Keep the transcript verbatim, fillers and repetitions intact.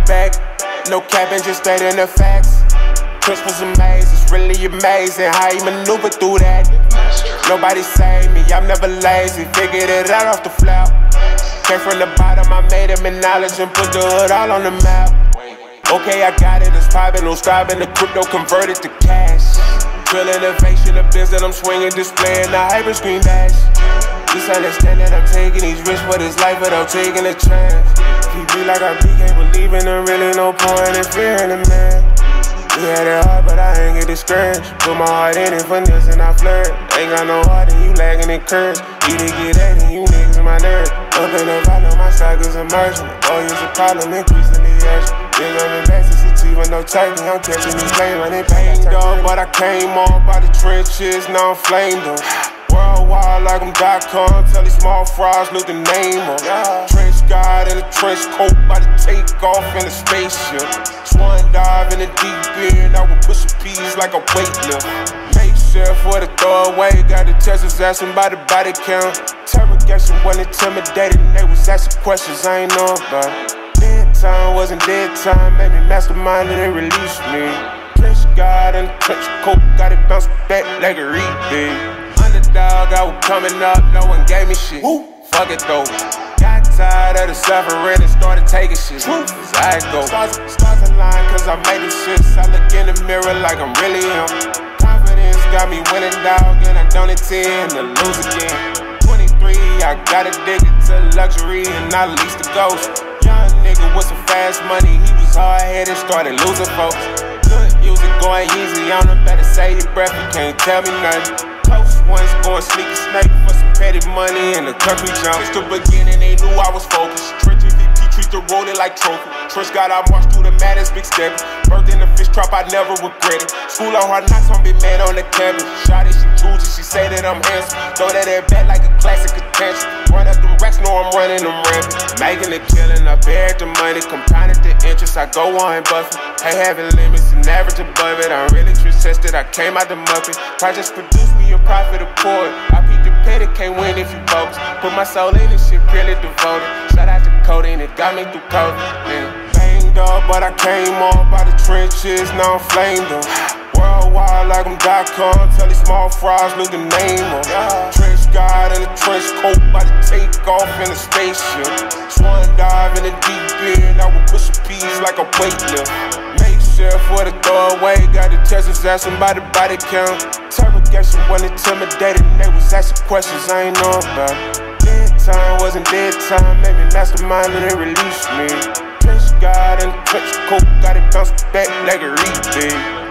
back. No capping, just stating the facts. Chris was amazed, it's really amazing how he maneuvered through that. Nobody saved me, I'm never lazy, figured it out off the flap. Came from the bottom, I made him in knowledge and put the hood all on the map. Okay, I got it, it's poppin', no stopping, the crypto converted to cash. Real innovation, the biz that I'm swinging, displaying the hyper screen dash. Just understand that I'm taking these risks for this life without taking a chance. He be like I be, can't believe in there, really no point in fearing the man. We had it hard, but I ain't get discouraged. Put my heart in it for this and I flirt. Ain't got no heart and you lagging in courage. You didn't get that and you niggas my nerd. Up in the bottom, my stock is emerging. Oh, it's a problem, increasing the edge. Been on the back since it's even no turkey. I'm catching these planes running pain dog. But I came on by the trenches, now I'm flamed up. Worldwide like I'm dot com, tell these small fries, look the name up. Trench guard in a trench coat, by the take off in a spaceship. Swan dive in the deep end, I would push a piece like a weightlifter. Make sure for the throwaway, got the testers asking by the body count. Interrogation wasn't intimidating, they was asking questions I ain't know about. Dead time wasn't dead time, made me mastermind and they released me. Trench guard in a trench coat, got it bounced back like a repeat. Underdog, I was coming up, no one gave me shit. Woo. Fuck it though. Got tired of the suffering and started taking shit. Woo. As I go. Stars, stars align cause I made the shits. I look in the mirror like I'm really him. Confidence got me winning, dog, and I don't intend to lose again. twenty-three, I got addicted to luxury and not least the ghost. Young nigga with some fast money, he was hard-headed, started losing folks. Good music going easy on him, better save your breath, you can't tell me nothing. Close ones going sneaky snake for some petty money in the country jump. Since the beginning, they knew I was focused. Trench V P treat the rolling like trophy. Trench got I marched through the madness, big step. Birthed in the fish trap, I never regret it. School on hard knocks, I'm big man on the campus. Shot it, she chooses, she say that I'm handsome. Throw that at back like a classic attention. Run up them racks, know I'm running them rampant. Making a killing, I buried the money, compounded the interest. I go on Buffett. Hey, having limits and average above it. I'm really true tested, I came out the muppet. Projects produce me a profit accord. I beat the petty, can't win if you bogus. Put my soul in this shit, really devoted. Shout out to codeine, it got me through COVID. Yeah. Banged up, but I came on by the trenches, now I'm flamed up. Worldwide like I'm dot com, tell these small fries, look the name up. Trench guard in a trench coat, by the take off in a spaceship. Swan dive in the deep end, I would push a piece like a weightlifter. Make sure for the throwaway, got the testers asking by the body count. Interrogation wasn't intimidating, they was asking questions I ain't know about. Dead time wasn't dead time, made me mastermind and they released me. Trench guard in a trench coat, got it bounced back like a repeat.